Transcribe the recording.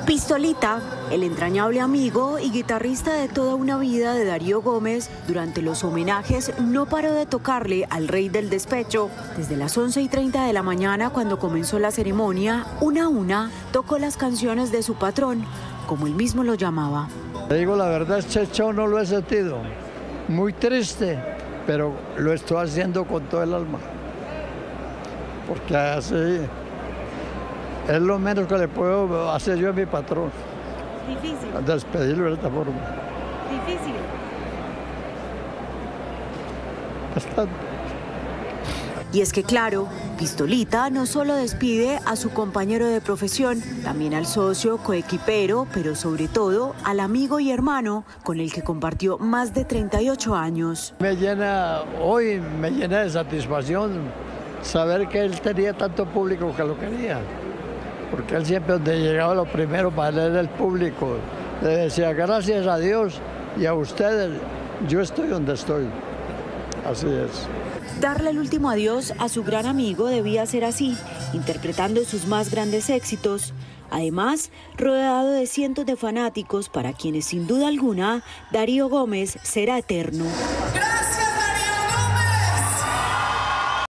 Pistolita, el entrañable amigo y guitarrista de toda una vida de Darío Gómez, durante los homenajes no paró de tocarle al rey del despecho. Desde las 11:30 de la mañana, cuando comenzó la ceremonia, una a una tocó las canciones de su patrón, como él mismo lo llamaba. Te digo la verdad, este show no lo he sentido. Muy triste, pero lo estoy haciendo con todo el alma. Porque así es lo menos que le puedo hacer yo a mi patrón. Difícil. Despedirlo de esta forma. Difícil. Bastante. Y es que claro, Pistolita no solo despide a su compañero de profesión, también al socio, coequipero, pero sobre todo al amigo y hermano con el que compartió más de 38 años. Hoy me llena de satisfacción saber que él tenía tanto público que lo quería. Porque él siempre donde llegaba lo primero para él era el público. Le decía, gracias a Dios y a ustedes, yo estoy donde estoy. Así es. Darle el último adiós a su gran amigo debía ser así, interpretando sus más grandes éxitos. Además, rodeado de cientos de fanáticos para quienes sin duda alguna Darío Gómez será eterno.